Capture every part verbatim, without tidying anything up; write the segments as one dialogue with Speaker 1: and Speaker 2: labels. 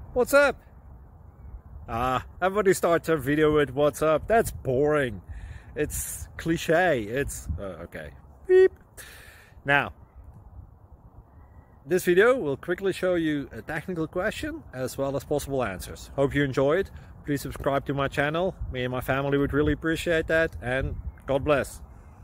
Speaker 1: What's up? Ah, everybody starts their video with what's up. That's boring. It's cliche. It's uh, okay. Beep. Now, this video will quickly show you a technical question as well as possible answers. Hope you enjoyed. Please subscribe to my channel. Me and my family would really appreciate that, and God bless.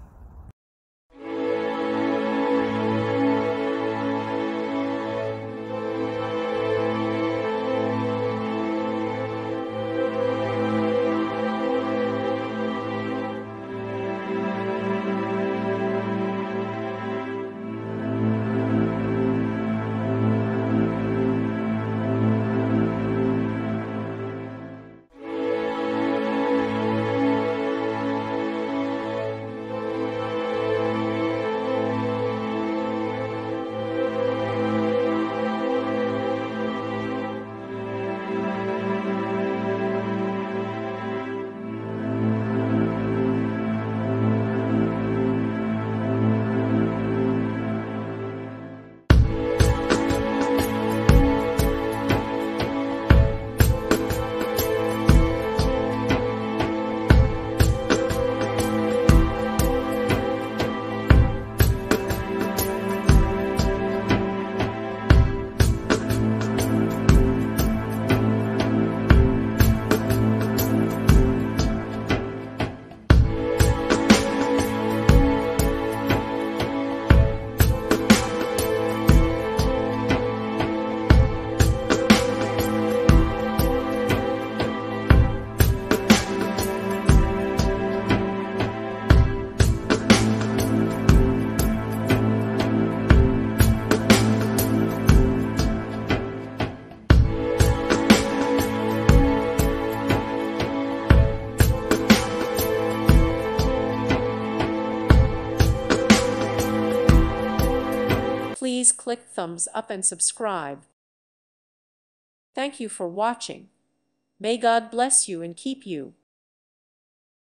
Speaker 2: Please click thumbs up and subscribe. Thank you for watching. May God bless you and keep you.